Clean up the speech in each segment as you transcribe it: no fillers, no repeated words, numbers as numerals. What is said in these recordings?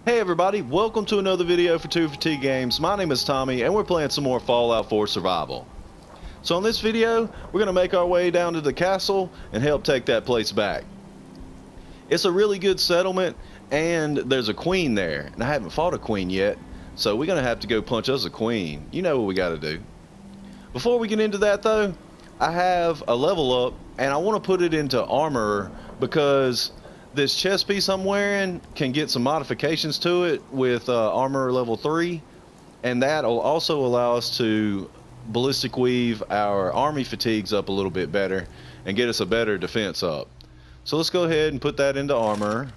Hey everybody, welcome to another video for 2 for T Games. My name is Tommy and we're playing some more Fallout 4 Survival. So in this video, we're going to make our way down to the castle and help take that place back. It's a really good settlement and there's a queen there, and I haven't fought a queen yet, so we're going to have to go punch us a queen. You know what we got to do. Before we get into that though, I have a level up and I want to put it into armor because this chest piece I'm wearing can get some modifications to it with armor level 3, and that'll also allow us to ballistic weave our army fatigues up a little bit better and get us a better defense up. So let's go ahead and put that into armor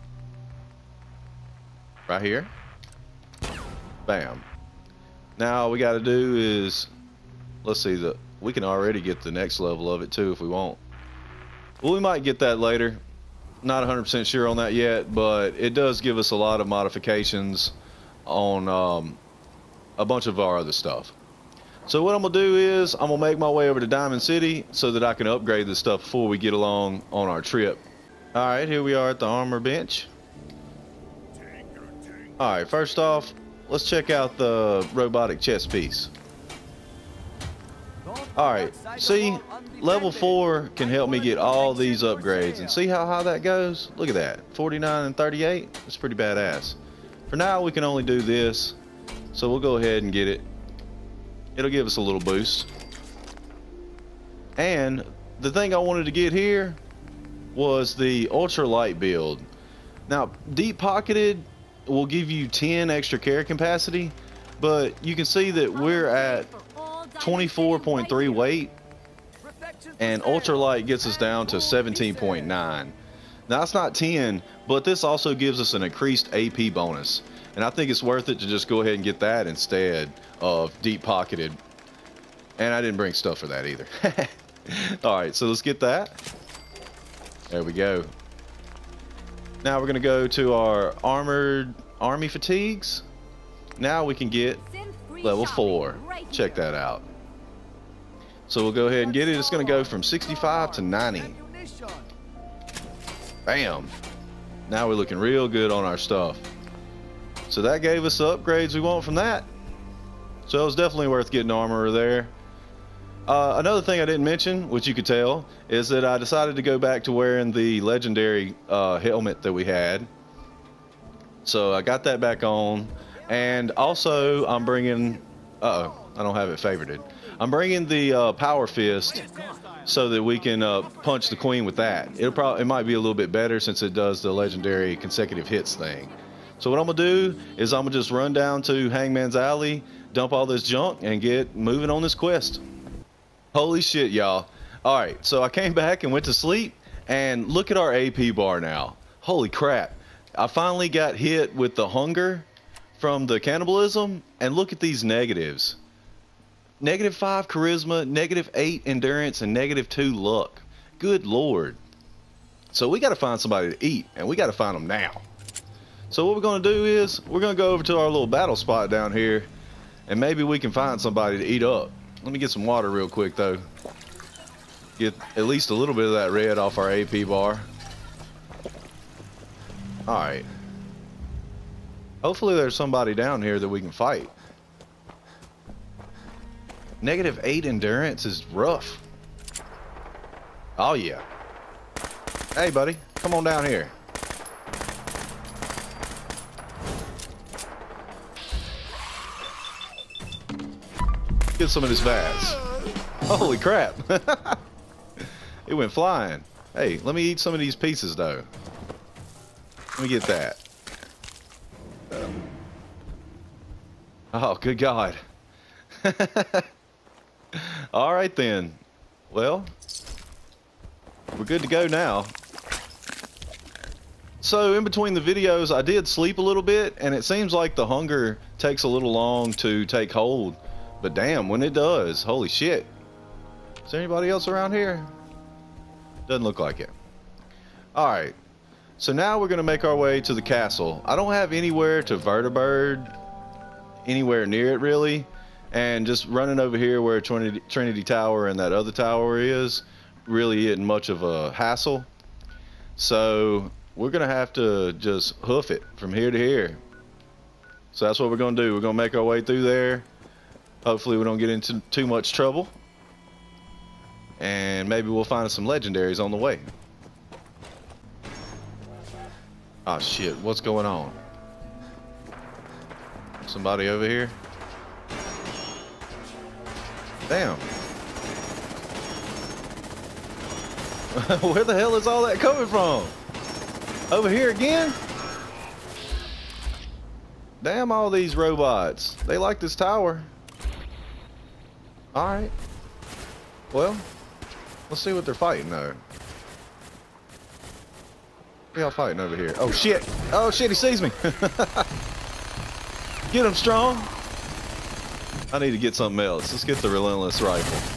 right here. Bam. Now all we got to do is, let's see, we can already get the next level of it too if we want. Well, we might get that later. Not 100% sure on that yet, but it does give us a lot of modifications on a bunch of our other stuff. So what I'm gonna do is I'm gonna make my way over to Diamond City so that I can upgrade this stuff before we get along on our trip. Alright, here we are at the armor bench. Alright, first off, let's check out the robotic chest piece. Alright, see, level 4 can help me get all these upgrades, and see how high that goes? Look at that, 49 and 38, that's pretty badass. For now we can only do this, so we'll go ahead and get it. It'll give us a little boost. And the thing I wanted to get here was the ultralight build. Now, deep pocketed will give you 10 extra carry capacity, but you can see that we're at 24.3 weight, and ultralight gets us down to 17.9. Now that's not 10, but this also gives us an increased AP bonus, and I think it's worth it to just go ahead and get that instead of deep pocketed. And I didn't bring stuff for that either. Alright, so let's get that. There we go. Now we're gonna go to our armored army fatigues. Now we can get level 4. Check that out. So we'll go ahead and get it. It's going to go from 65 to 90. Bam. Now we're looking real good on our stuff. So that gave us the upgrades we want from that. So it was definitely worth getting armor there. Another thing I didn't mention, which you could tell, is that I decided to go back to wearing the legendary helmet that we had. So I got that back on. And also I'm bringing, I don't have it favorited. I'm bringing the power fist so that we can punch the queen with that. It might be a little bit better since it does the legendary consecutive hits thing. So what I'm gonna do is I'm gonna just run down to Hangman's Alley, dump all this junk, and get moving on this quest. Holy shit, y'all. Alright, so I came back and went to sleep, and look at our AP bar now. Holy crap. I finally got hit with the hunger from the cannibalism, and look at these negatives. -5 charisma, -8 endurance, and -2 luck. Good lord. So we got to find somebody to eat, and we got to find them now. So what we're going to do is we're going to go over to our little battle spot down here, and maybe we can find somebody to eat up. Let me get some water real quick though. Get at least a little bit of that red off our AP bar. Alright. Hopefully there's somebody down here that we can fight. -8 endurance is rough. Oh yeah. Hey buddy, come on down here. Get some of this Vaz. Holy crap. It went flying. Hey, let me eat some of these pieces though. Let me get that. Oh, good God. Alright then. Well, we're good to go now. So in between the videos I did sleep a little bit, and it seems like the hunger takes a little long to take hold. But damn, when it does, holy shit. Is there anybody else around here? Doesn't look like it. Alright. So now we're going to make our way to the castle. I don't have anywhere to vertibird anywhere near it really, and just running over here where Trinity Tower and that other tower is really isn't much of a hassle. So we're gonna have to just hoof it from here to here. So that's what we're gonna do. We're gonna make our way through there. Hopefully we don't get into too much trouble. And maybe we'll find some legendaries on the way. Oh shit, what's going on? Somebody over here? Damn. Where the hell is all that coming from? Over here again? Damn, all these robots. They like this tower. Alright. Well, let's see what they're fighting though. What are y'all fighting over here? Oh shit! Oh shit, he sees me! Get him, Strong! I need to get something else. Let's get the relentless rifle.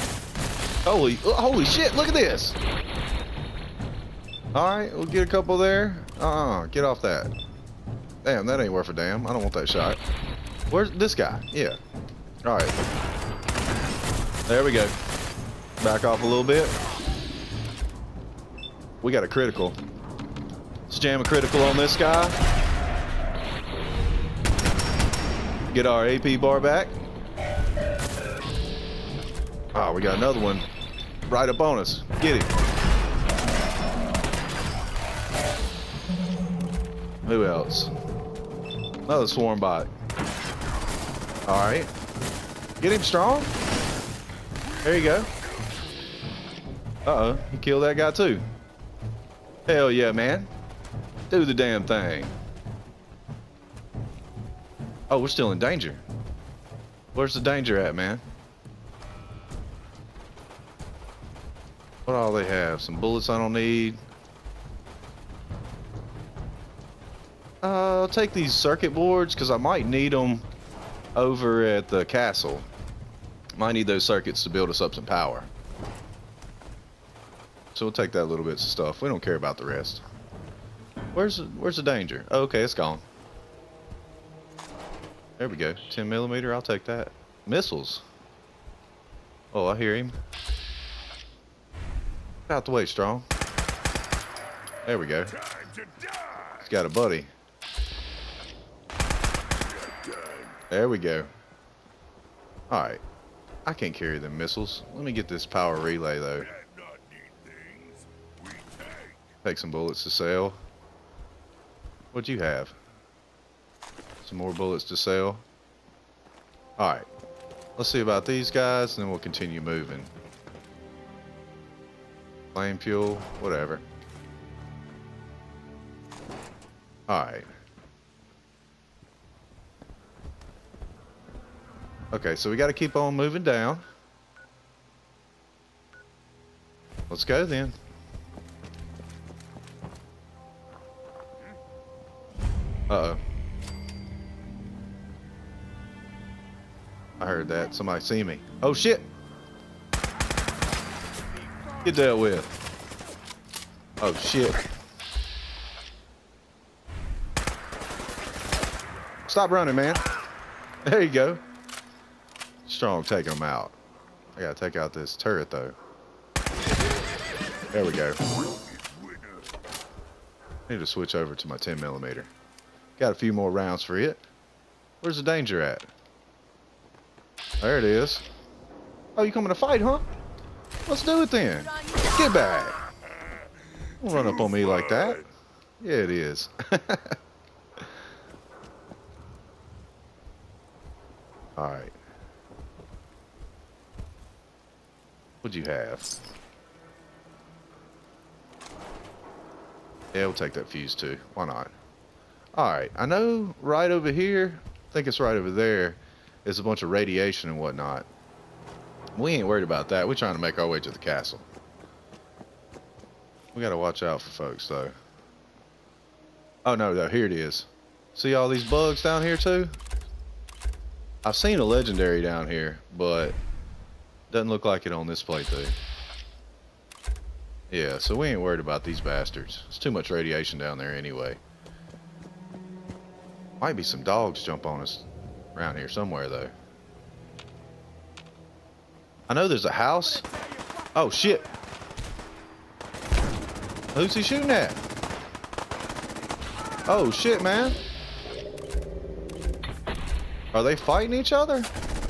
Holy shit, look at this! Alright, we'll get a couple there. Get off that. Damn, that ain't worth a damn. I don't want that shot. Where's this guy? Yeah. Alright. There we go. Back off a little bit. We got a critical. Let's jam a critical on this guy. Get our AP bar back. Oh, we got another one right up on us. Get him. Who else? Another swarm bot. Alright. Get him, Strong. There you go. Uh-oh. He killed that guy too. Hell yeah, man. Do the damn thing. Oh, we're still in danger. Where's the danger at, man? What all they have? Some bullets I don't need. I'll take these circuit boards because I might need them over at the castle. Might need those circuits to build us up some power. So we'll take that little bits of stuff. We don't care about the rest. Where's the danger? Oh, okay, it's gone. There we go. 10mm, I'll take that. Missiles. Oh, I hear him. Get out the way, Strong. There we go. He's got a buddy. There we go. Alright. I can't carry them missiles. Let me get this power relay, though. Take some bullets to sell. What'd you have? Some more bullets to sell. Alright. Let's see about these guys, and then we'll continue moving. Flame fuel, whatever. Alright. Okay, so we got to keep on moving down. Let's go then. Uh-oh. I heard that. Somebody see me. Oh, shit! Get dealt with. Oh, shit. Stop running, man. There you go. Strong, take him out. I gotta take out this turret, though. There we go. Need to switch over to my 10mm. Got a few more rounds for it. Where's the danger at? There it is. Oh, you coming to fight, huh? Let's do it then. Get back. Don't run up on me like that. Yeah, it is. Alright. What'd you have? Yeah, we'll take that fuse too. Why not? Alright, I know right over here, I think it's right over there, is a bunch of radiation and whatnot. We ain't worried about that. We're trying to make our way to the castle. We gotta watch out for folks though. Oh no, here it is. See all these bugs down here too? I've seen a legendary down here, but doesn't look like it on this playthrough. Yeah, so we ain't worried about these bastards. It's too much radiation down there anyway. Might be some dogs jump on us around here somewhere though. I know there's a house. Oh shit. Who's he shooting at? Oh shit, man. Are they fighting each other?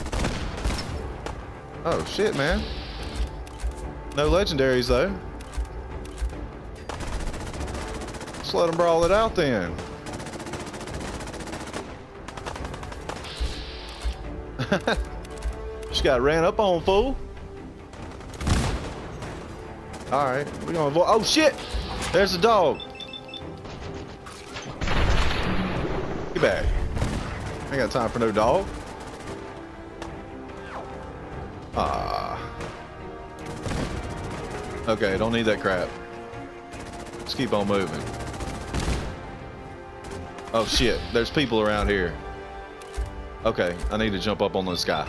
Oh shit, man. No legendaries though. Let's let them brawl it out then. Just got ran up on, fool. Alright, we're gonna avoid. Oh shit! There's the dog. Get back. I ain't got time for no dog. Ah. Okay, don't need that crap. Let's keep on moving. Oh shit, there's people around here. Okay, I need to jump up on this guy.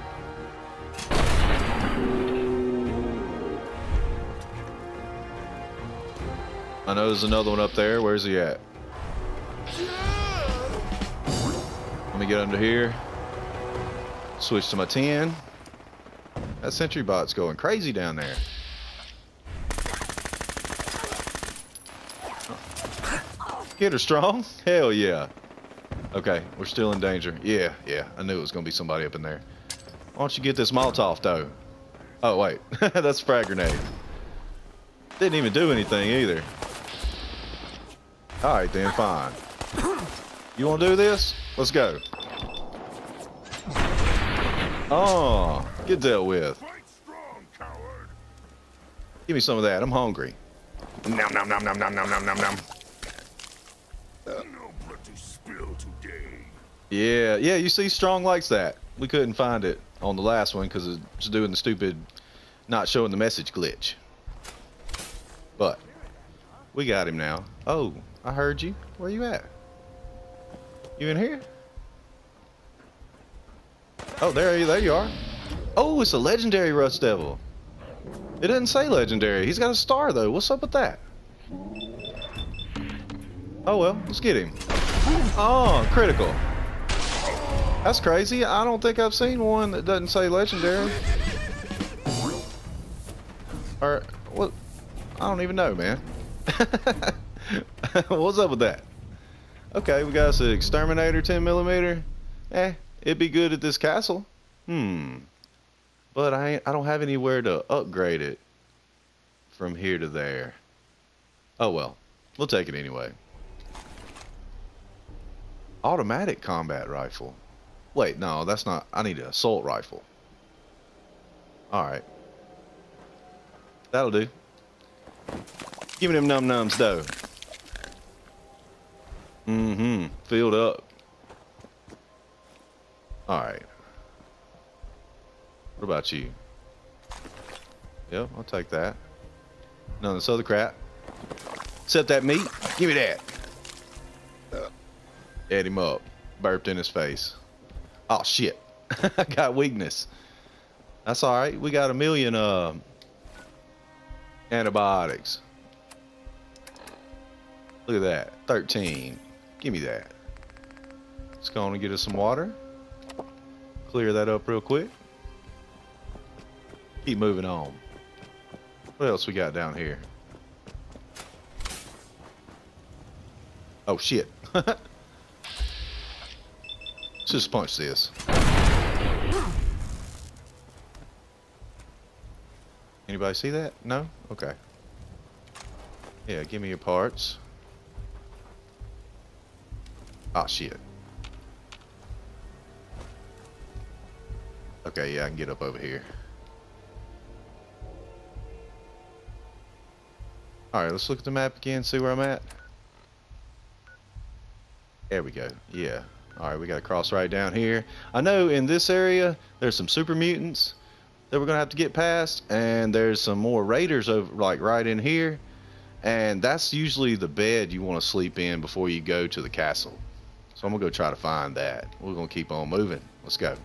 I know there's another one up there. Where's he at? Let me get under here. Switch to my 10. That sentry bot's going crazy down there. Get her strong? Hell yeah. Okay, we're still in danger. Yeah, I knew it was gonna be somebody up in there. Why don't you get this Molotov though? Oh wait, that's a frag grenade. Didn't even do anything either. Alright then, fine. You wanna do this? Let's go. Oh, get dealt with. Give me some of that, I'm hungry. Nom nom nom nom nom nom nom nom nom. Yeah, you see, Strong likes that. We couldn't find it on the last one because it's doing the stupid not showing the message glitch. But we got him now. Oh, I heard you. Where you at? You in here? Oh, there you are. Oh, it's a legendary Rust Devil. It didn't say legendary. He's got a star though. What's up with that? Oh well, let's get him. Oh, critical. That's crazy. I don't think I've seen one that doesn't say legendary. Or what? I don't even know, man. What's up with that? Okay, we got us an exterminator 10mm. It'd be good at this castle. But I don't have anywhere to upgrade it from here to there. Oh well, we'll take it anyway. Automatic combat rifle. Wait, no, that's not. I need an assault rifle. Alright. That'll do. Give me them num-nums, though. Filled up. Alright. What about you? Yep, I'll take that. None of this other crap. Except that meat. Give me that. Ate him up. Burped in his face. Oh shit. I got weakness. That's alright. We got 1,000,000 antibiotics. Look at that. 13. Give me that. Let's go on and get us some water. Clear that up real quick. Keep moving on. What else we got down here? Oh shit. Let's just punch this. Anybody see that? No? Okay. Yeah, give me your parts. Ah, shit. Okay, yeah, I can get up over here. Alright, let's look at the map again, see where I'm at. There we go. Yeah. Alright, we got to cross right down here. I know in this area, there's some super mutants that we're going to have to get past. And there's some more raiders over, like right in here. And that's usually the bed you want to sleep in before you go to the castle. So I'm going to go try to find that. We're going to keep on moving. Let's go.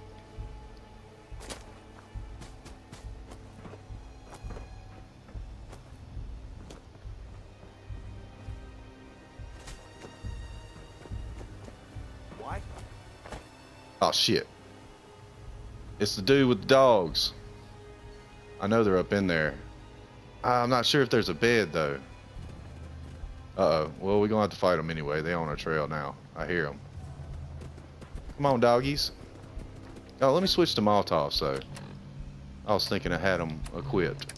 Oh shit. It's the dude with the dogs. I know they're up in there. I'm not sure if there's a bed though. Uh-oh. Well, we're gonna have to fight them anyway. They on our trail now. I hear them. Come on, doggies. Oh, let me switch to Molotovs, so. I was thinking I had them equipped.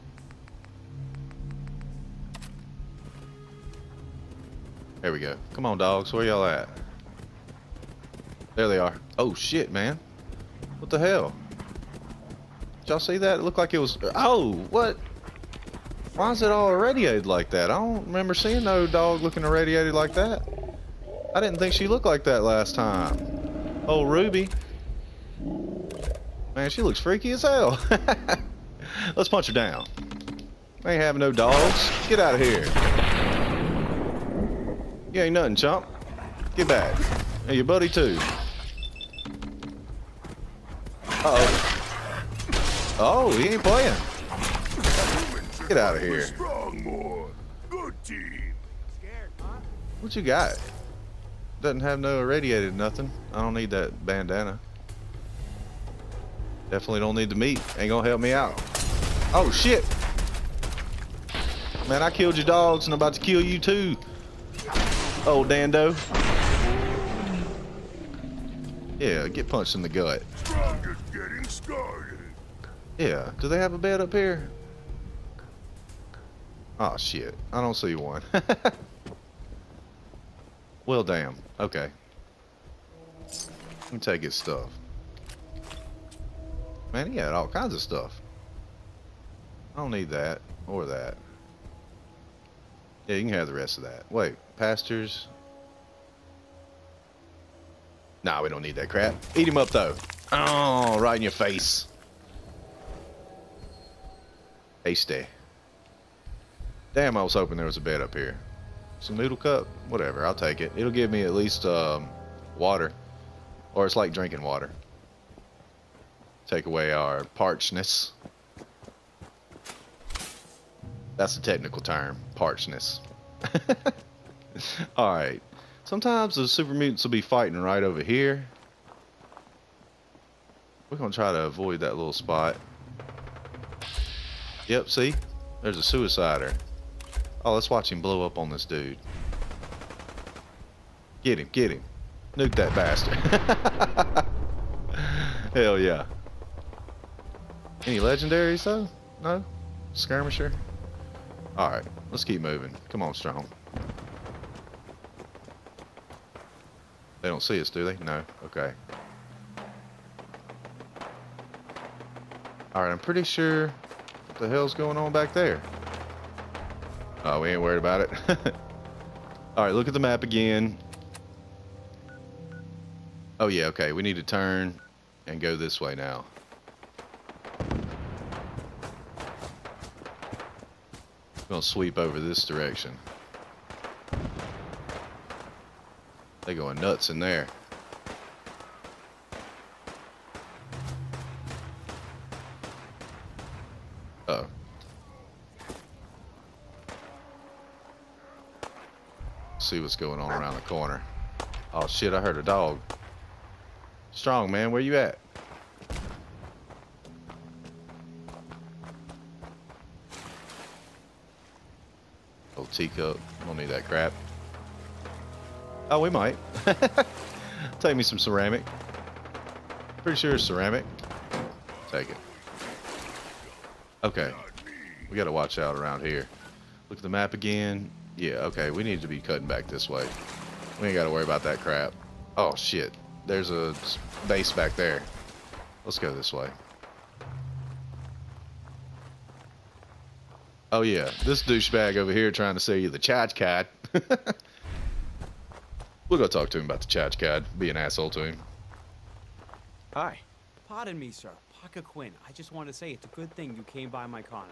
There we go. Come on, dogs. Where y'all at? There they are. Oh, shit, man. What the hell? Did y'all see that? It looked like it was... Oh, what? Why is it all irradiated like that? I don't remember seeing no dog looking irradiated like that. I didn't think she looked like that last time. Oh, Ruby. Man, she looks freaky as hell. Let's punch her down. I ain't having no dogs. Get out of here. You ain't nothing, chump. Get back. And your buddy, too. Uh-oh. Oh, he ain't playing. Get out of here. Good team. Scared, huh? What you got? Doesn't have no irradiated nothing. I don't need that bandana. Definitely don't need the meat. Ain't gonna help me out. Oh shit! Man, I killed your dogs and I'm about to kill you too. Oh, Dando. Yeah, get punched in the gut. Strongest getting started. Yeah, do they have a bed up here? Oh shit, I don't see one. Well, damn. Okay. Let me take his stuff. Man, he had all kinds of stuff. I don't need that or that. Yeah, you can have the rest of that. Wait, pastures. Nah, we don't need that crap. Eat him up though. Oh, right in your face. Tasty. Damn, I was hoping there was a bed up here. Some noodle cup? Whatever, I'll take it. It'll give me at least water. Or it's like drinking water. Take away our parchness. That's the technical term, parchness. Alright. Sometimes the super mutants will be fighting right over here. We're going to try to avoid that little spot. Yep, see? There's a suicider. Oh, let's watch him blow up on this dude. Get him, get him. Nuke that bastard. Hell yeah. Any legendaries though? No? Skirmisher? Alright, let's keep moving. Come on, Strong. They don't see us, do they? No. Okay. Alright, I'm pretty sure what the hell's going on back there. Oh, we ain't worried about it. Alright, look at the map again. Oh yeah, okay, we need to turn and go this way now. I'm gonna sweep over this direction. They going nuts in there. Uh-oh. See what's going on around the corner. Oh shit, I heard a dog. Strong, man, where you at? Old teacup. Don't need that crap. Oh, we might. Take me some ceramic. Pretty sure it's ceramic. Take it. Okay. We gotta watch out around here. Look at the map again. Yeah, okay, we need to be cutting back this way. We ain't gotta worry about that crap. Oh shit. There's a base back there. Let's go this way. Oh yeah, this douchebag over here trying to sell you the charge card. We'll go talk to him about the charge card. Be an asshole to him. Hi. Pardon me, sir. Parker Quinn. I just wanted to say it's a good thing you came by my corner.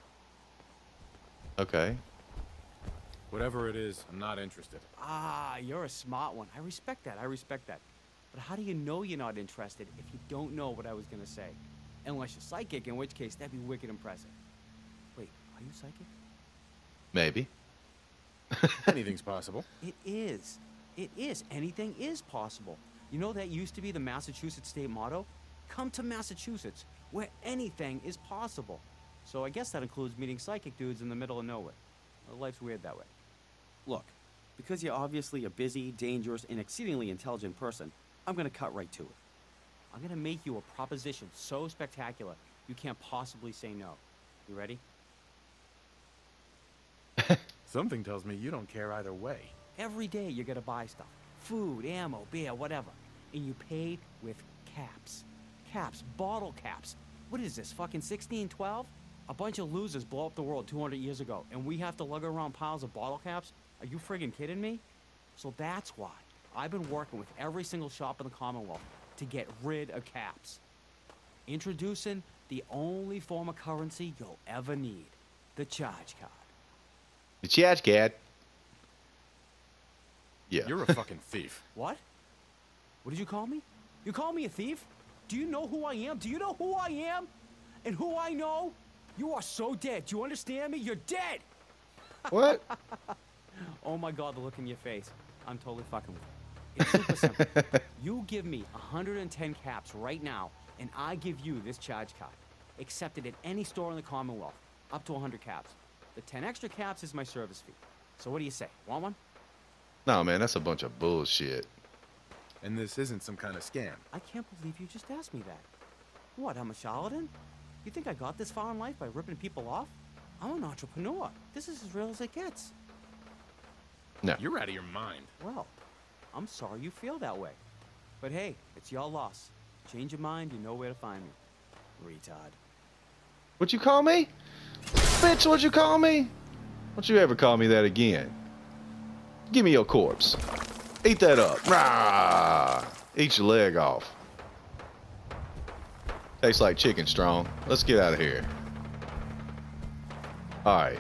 Okay. Whatever it is, I'm not interested. Ah, you're a smart one. I respect that. I respect that. But how do you know you're not interested if you don't know what I was gonna say? Unless you're psychic, in which case that'd be wicked impressive. Wait, are you psychic? Maybe. Anything's possible. It is. It is. Anything is possible. You know that used to be the Massachusetts state motto? Come to Massachusetts, where anything is possible. So I guess that includes meeting psychic dudes in the middle of nowhere. Well, life's weird that way. Look, because you're obviously a busy, dangerous, and exceedingly intelligent person, I'm gonna cut right to it. I'm gonna make you a proposition so spectacular you can't possibly say no. You ready? Something tells me you don't care either way. Every day you're gonna buy stuff. Food, ammo, beer, whatever. And you paid with caps. Caps, bottle caps. What is this, fucking 1612? A bunch of losers blow up the world 200 years ago, and we have to lug around piles of bottle caps? Are you friggin' kidding me? So that's why I've been working with every single shop in the Commonwealth to get rid of caps. Introducing the only form of currency you'll ever need, the charge card. The charge card. Yeah. You're a fucking thief. What? What did you call me? You call me a thief? Do you know who I am? Do you know who I am? And who I know? You are so dead. Do you understand me? You're dead! What? Oh my god, the look in your face. I'm totally fucking with you. It's super simple. You give me 110 caps right now, and I give you this charge card. Accepted at any store in the Commonwealth. Up to 100 caps. The 10 extra caps is my service fee. So what do you say? Want one? No, man, that's a bunch of bullshit. And this isn't some kind of scam. I can't believe you just asked me that. What, I'm a charlatan? You think I got this far in life by ripping people off? I'm an entrepreneur. This is as real as it gets. No. You're out of your mind. Well, I'm sorry you feel that way. But hey, it's your loss. Change your mind, you know where to find me. Retard. What'd you call me? Bitch, what'd you call me? Don't you ever call me that again. Give me your corpse. Eat that up. Rah! Eat your leg off. Tastes like chicken strong. Let's get out of here. Alright.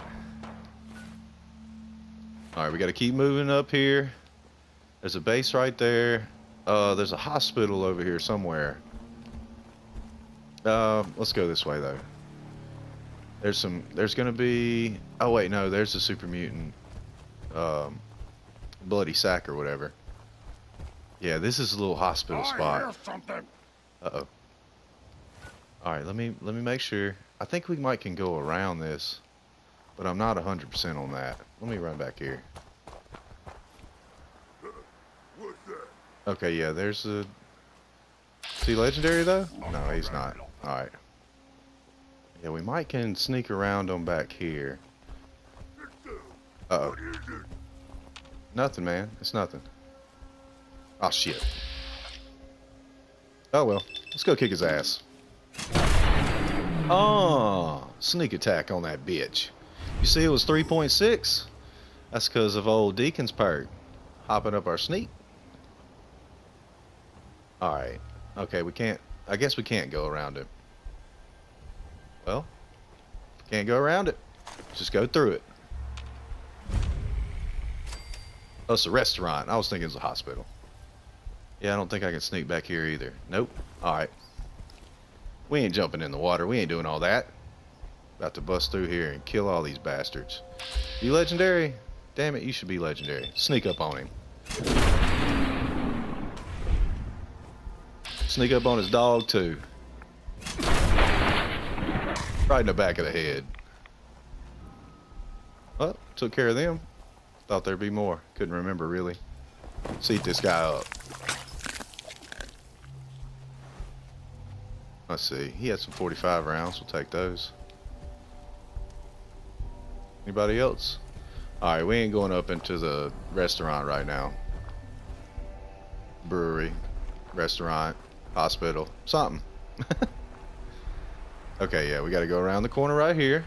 Alright, we gotta keep moving up here. There's a base right there. There's a hospital over here somewhere. Let's go this way though. There's gonna be, oh wait, no, there's a super mutant, bloody sack or whatever. Yeah, this is a little hospital spot. I hear something. Uh-oh. Alright, let me make sure. I think we might can go around this, but I'm not 100% on that. Let me run back here. What's that? Okay, yeah, there's a... Is he legendary though? No, he's not. Alright. Yeah, we might can sneak around on back here. Uh-oh. What is it? Nothing, man. It's nothing. Oh, shit. Oh, well. Let's go kick his ass. Oh, sneak attack on that bitch. You see it was 3.6? That's because of old Deacon's perk. Hopping up our sneak. Alright. Okay, we can't... I guess we can't go around it. Well, can't go around it. Just go through it. Oh, it's a restaurant. I was thinking it was a hospital. Yeah, I don't think I can sneak back here either. Nope. Alright. We ain't jumping in the water. We ain't doing all that. About to bust through here and kill all these bastards. You legendary? Damn it, you should be legendary. Sneak up on him. Sneak up on his dog too. Right in the back of the head. Well, took care of them. Thought there'd be more. Couldn't remember really. Seat this guy up. Let's see. He had some 45 rounds. We'll take those. Anybody else? Alright, we ain't going up into the restaurant right now. Brewery. Restaurant. Hospital. Something. Okay, yeah, we gotta go around the corner right here.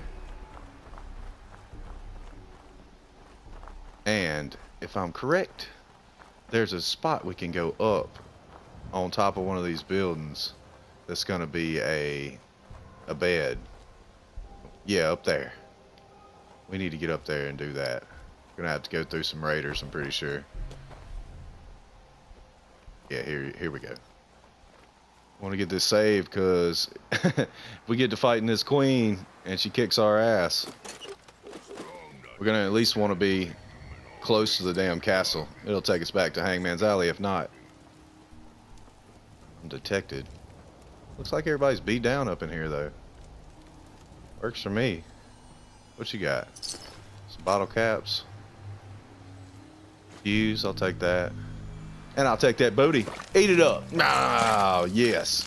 And if I'm correct, there's a spot we can go up on top of one of these buildings that's gonna be a bed. Yeah, up there. We need to get up there and do that. We're gonna have to go through some raiders, I'm pretty sure. Yeah, here we go. I want to get this saved because if we get to fighting this queen and she kicks our ass, we're gonna at least want to be close to the damn castle. It'll take us back to Hangman's Alley if not. I'm detected. Looks like everybody's beat down up in here though. Works for me. What you got? Some bottle caps. Fuse, I'll take that. And I'll take that booty. Eat it up. Oh, yes.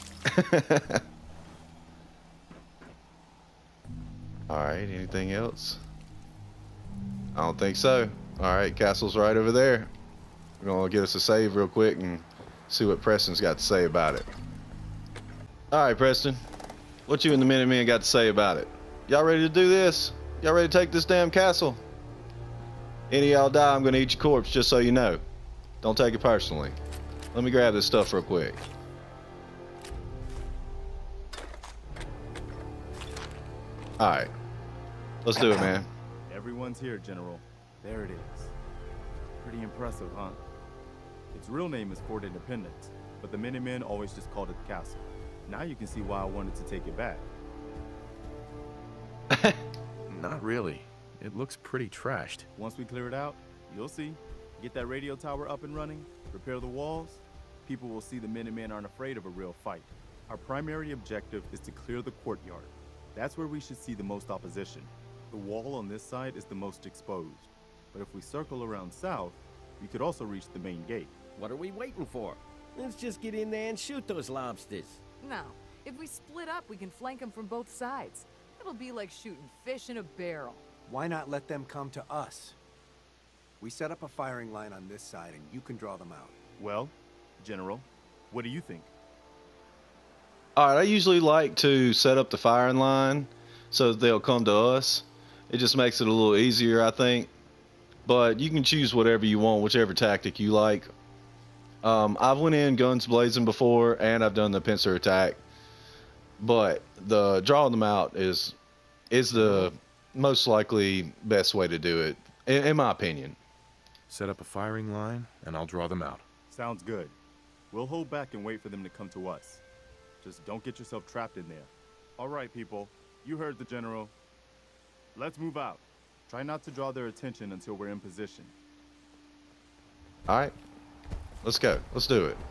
Alright, anything else? I don't think so. Alright, castle's right over there. We're gonna get us a save real quick and see what Preston's got to say about it. Alright, Preston. What you and the Minutemen got to say about it? Y'all ready to do this? Y'all ready to take this damn castle? Any of y'all die, I'm gonna eat your corpse, just so you know. Don't take it personally. Let me grab this stuff real quick. Alright. Let's do it, man. Everyone's here, General. There it is. Pretty impressive, huh? Its real name is Fort Independence, but the Minutemen always just called it the castle. Now you can see why I wanted to take it back. Not really. It looks pretty trashed. Once we clear it out, you'll see. Get that radio tower up and running, repair the walls, people will see the Minutemen aren't afraid of a real fight. Our primary objective is to clear the courtyard. That's where we should see the most opposition. The wall on this side is the most exposed. But if we circle around south, we could also reach the main gate. What are we waiting for? Let's just get in there and shoot those lobsters. No. If we split up, we can flank them from both sides. It'll be like shooting fish in a barrel. Why not let them come to us? We set up a firing line on this side and you can draw them out. Well, General, what do you think? Alright, I usually like to set up the firing line so that they'll come to us. It just makes it a little easier, I think. But you can choose whatever you want, whichever tactic you like. I've went in guns blazing before, and I've done the pincer attack. But the drawing them out is the most likely best way to do it, in my opinion. Set up a firing line, and I'll draw them out. Sounds good. We'll hold back and wait for them to come to us. Just don't get yourself trapped in there. All right, people. You heard the General. Let's move out. Try not to draw their attention until we're in position. Alright. Let's go. Let's do it.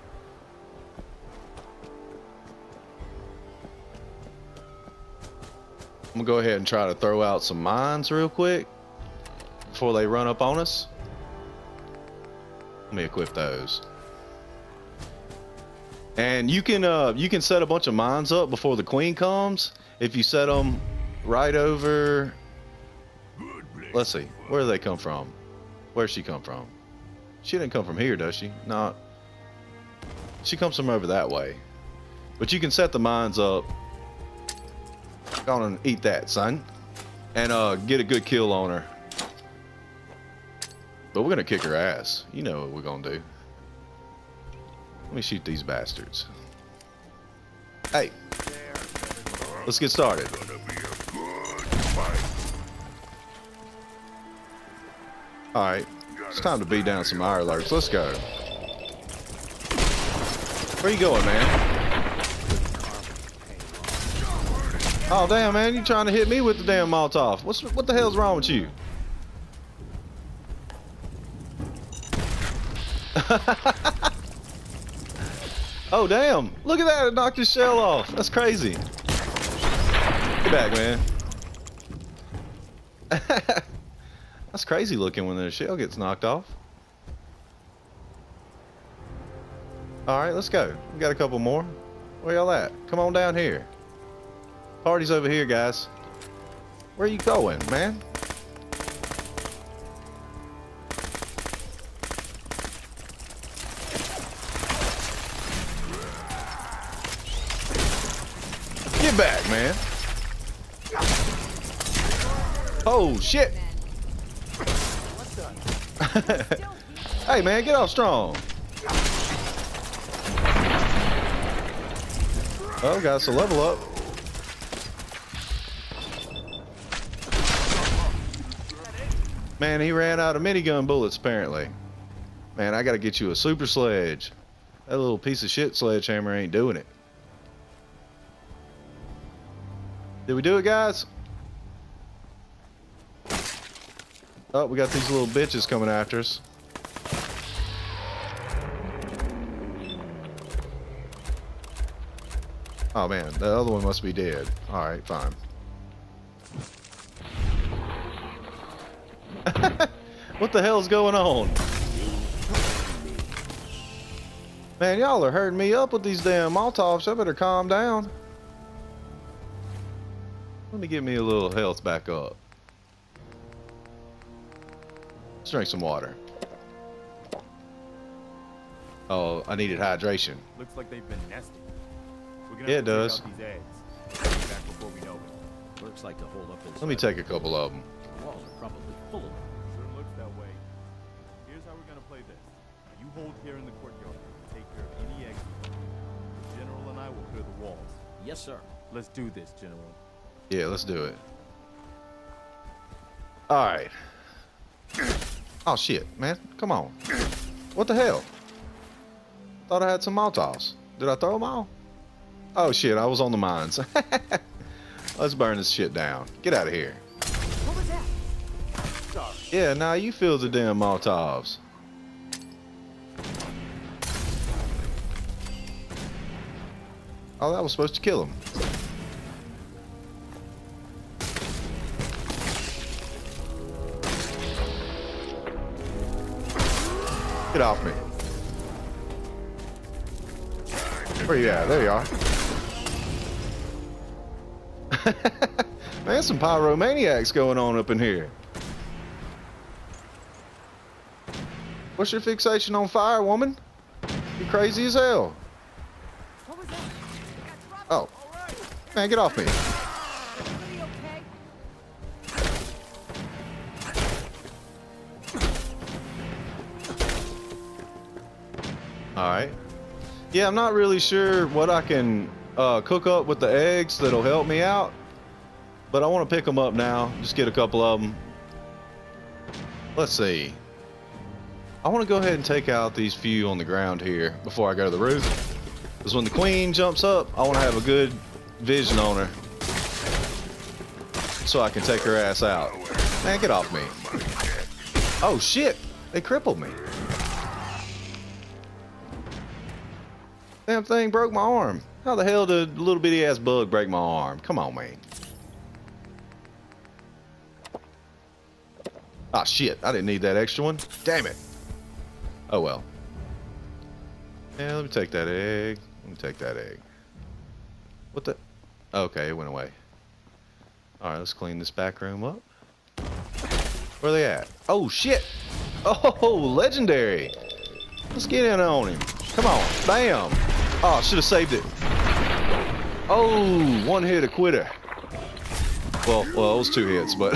I'm gonna go ahead and try to throw out some mines real quick before they run up on us. Let me equip those. And you can set a bunch of mines up before the queen comes if you set them right over. Let's see, where do they come from? Where's she come from? She didn't come from here, does she? No. She comes from over that way. But you can set the mines up. Go on and eat that, son. And get a good kill on her. But we're gonna kick her ass. You know what we're gonna do. Let me shoot these bastards. Hey. Let's get started. Alright. It's time to beat down some Mirelurks. Let's go. Where you going, man? Oh, damn, man. You trying to hit me with the damn Molotov. What the hell's wrong with you? Oh, damn. Look at that. It knocked his shell off. That's crazy. Get back, man. That's crazy looking when the shell gets knocked off. Alright, let's go. We got a couple more. Where y'all at? Come on down here. Party's over here, guys. Where you going, man? Get back, man. Oh, shit. Hey, man, get off strong. Oh, got us a level up. Man, he ran out of minigun bullets, apparently. Man, I gotta get you a super sledge. That little piece of shit sledgehammer ain't doing it. Did we do it, guys? Oh, we got these little bitches coming after us. Oh man, the other one must be dead. Alright, fine. What the hell's going on? Man, y'all are hurting me up with these damn Molotovs. I better calm down. Let me get me a little health back up. Let's drink some water. Oh, I needed hydration. Looks like they've been nesting. We're gonna Yeah, have it to take does. out these eggs. Back before we know it. Works like to hold up inside. Let me take a couple of them. The walls are probably full of them. Sure looks that way. Here's how we're gonna play this. You hold here in the courtyard and take care of any eggs. The General and I will clear the walls. Yes, sir. Let's do this, General. Yeah, let's do it. Alright. Oh shit, man. Come on. What the hell? Thought I had some Molotovs. Did I throw them all? Oh shit, I was on the mines. Let's burn this shit down. Get out of here. What was that? Yeah, now you fill the damn Molotovs. Oh, that was supposed to kill him. Get off me. Where you at? There you are. Man, some pyromaniacs going on up in here. What's your fixation on fire, woman? You crazy as hell. What was that? We got trouble. Oh. Man, get off me. Everybody okay? Alright. Yeah, I'm not really sure what I can cook up with the eggs that'll help me out. But I want to pick them up now. Just get a couple of them. Let's see. I want to go ahead and take out these few on the ground here before I go to the roof. Because when the queen jumps up, I want to have a good vision on her. So I can take her ass out. Man, get off me. Oh shit, they crippled me. Damn thing broke my arm. How the hell did a little bitty ass bug break my arm? Come on, man. Ah, shit. I didn't need that extra one. Damn it. Oh, well. Yeah, let me take that egg. Let me take that egg. What the? Okay, it went away. Alright, let's clean this back room up. Where are they at? Oh, shit. Oh, legendary. Let's get in on him. Come on. Bam. Oh, I should have saved it. Oh, one hit, a quitter. Well, it was 2 hits, but...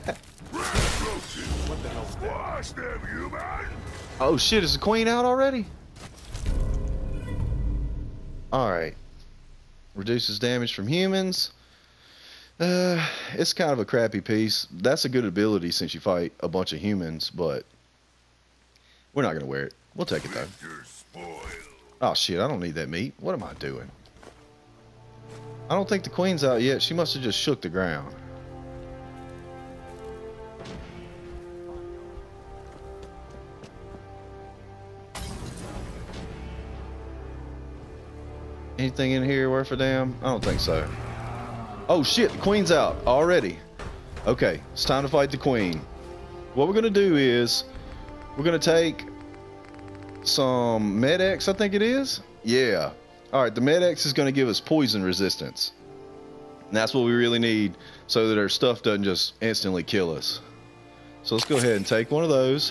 Squash them, human! Oh shit, is the queen out already? Alright. Reduces damage from humans. It's kind of a crappy piece. That's a good ability since you fight a bunch of humans, but we're not going to wear it. We'll take it though. You're spoiled. Oh shit, I don't need that meat. What am I doing? I don't think the queen's out yet. She must have just shook the ground. Anything in here worth a damn? I don't think so. Oh shit, the queen's out already. Okay, it's time to fight the queen. What we're gonna do is we're gonna take some Med-X, I think it is. Yeah. Alright, the Med-X is gonna give us poison resistance. And that's what we really need so that our stuff doesn't just instantly kill us. So let's go ahead and take one of those.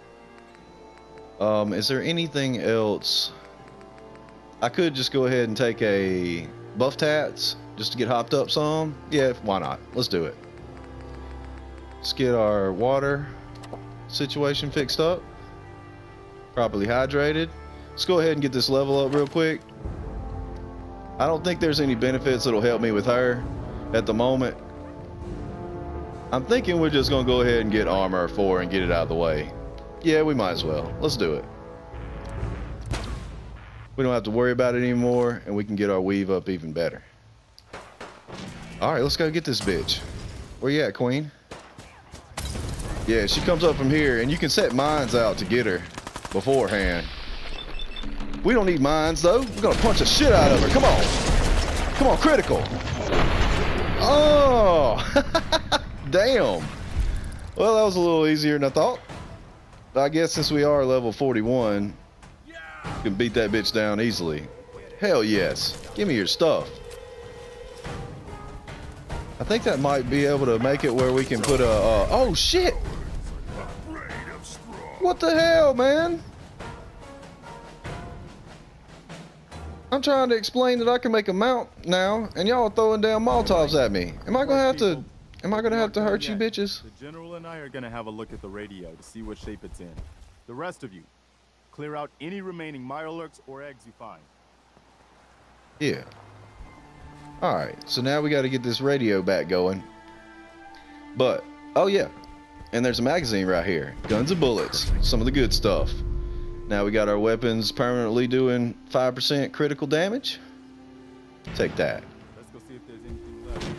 Is there anything else? I could just go ahead and take a Buff Tats just to get hopped up some. Yeah, why not? Let's do it. Let's get our water situation fixed up. Properly hydrated. Let's go ahead and get this level up real quick. I don't think there's any benefits that'll help me with her at the moment. I'm thinking we're just gonna go ahead and get armor 4 and get it out of the way. Yeah, we might as well. Let's do it. We don't have to worry about it anymore, and we can get our weave up even better. Alright, let's go get this bitch. Where you at, queen? Yeah, she comes up from here, and you can set mines out to get her beforehand. We don't need mines, though. We're gonna punch the shit out of her. Come on. Come on, critical. Oh! Damn. Well, that was a little easier than I thought. I guess since we are level 41, can beat that bitch down easily. Hell yes. Give me your stuff. I think that might be able to make it where we can put a, oh shit! What the hell, man? I'm trying to explain that I can make a mount now, and y'all throwing down Molotovs at me. Am I gonna have to hurt you bitches? The General and I are gonna have a look at the radio to see what shape it's in. The rest of you, clear out any remaining Mirelurks or eggs you find. Yeah. Alright, so now we gotta get this radio back going. But, oh yeah, and there's a magazine right here. Guns and bullets, some of the good stuff. Now we got our weapons permanently doing 5% critical damage. Take that. Let's go see if there's anything left.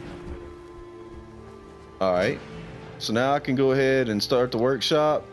Alright, so now I can go ahead and start the workshop.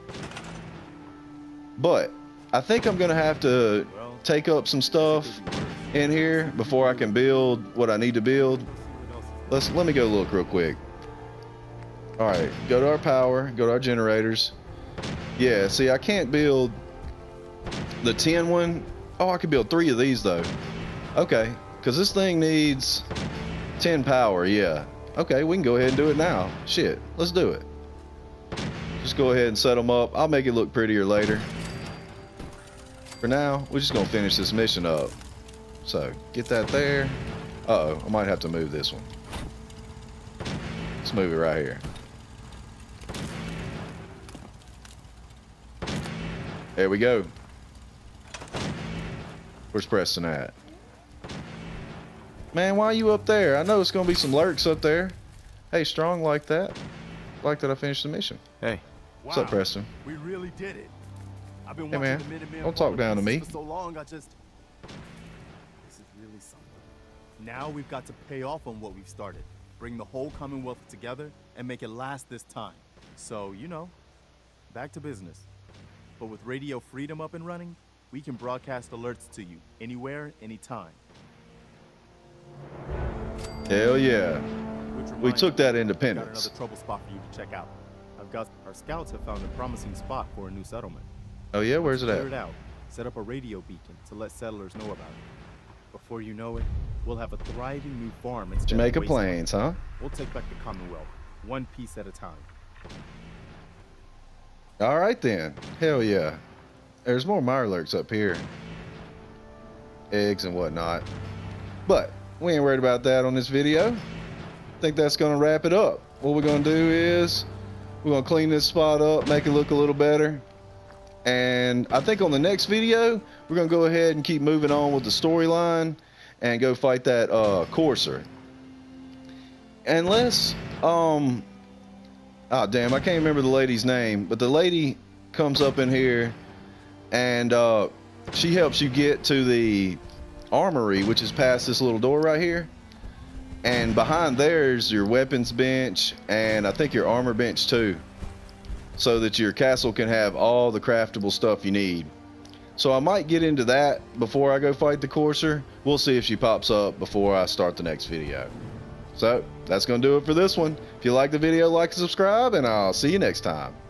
But, I think I'm gonna have to take up some stuff in here before I can build what I need to build. Let me go look real quick. Alright, go to our power, go to our generators. Yeah, see, I can't build the 10 one. Oh, I could build 3 of these though. Okay, because this thing needs 10 power, yeah. Okay, we can go ahead and do it now. Shit, let's do it. Just go ahead and set them up. I'll make it look prettier later. For now, we're just gonna finish this mission up. So, get that there. Uh-oh, I might have to move this one. Let's move it right here. There we go. Where's Preston at? Man, why are you up there? I know it's gonna be some lurks up there. Hey, Strong, like that? Like that I finished the mission. Hey. What's up, Preston? We really did it. I've been Hey, watching man, the Minutemen don't talk down to me. for so long, this is really something. Now we've got to pay off on what we've started. Bring the whole Commonwealth together and make it last this time. So, you know, back to business. But with Radio Freedom up and running, we can broadcast alerts to you anywhere, anytime. Hell yeah. Which We took that Got independence. another trouble spot for you to check out. Our scouts have found a promising spot for a new settlement. Oh yeah, where's it Clear it at? out. Set up a radio beacon to let settlers know about it. Before you know it, we'll have a thriving new farm instead Jamaica of wasteland. Plains, huh? We'll take back the Commonwealth, one piece at a time. Alright then. Hell yeah. There's more Mirelurks up here. Eggs and whatnot. But, we ain't worried about that on this video. I think that's gonna wrap it up. What we're gonna do is, we're gonna clean this spot up, make it look a little better. And I think on the next video, we're gonna go ahead and keep moving on with the storyline and go fight that Courser. Unless, oh damn, I can't remember the lady's name, but the lady comes up in here and she helps you get to the armory, which is past this little door right here. And behind there's your weapons bench and I think your armor bench too, so that your castle can have all the craftable stuff you need. So I might get into that before I go fight the Courser. We'll see if she pops up before I start the next video. So that's gonna do it for this one. If you like the video, like and subscribe, and I'll see you next time.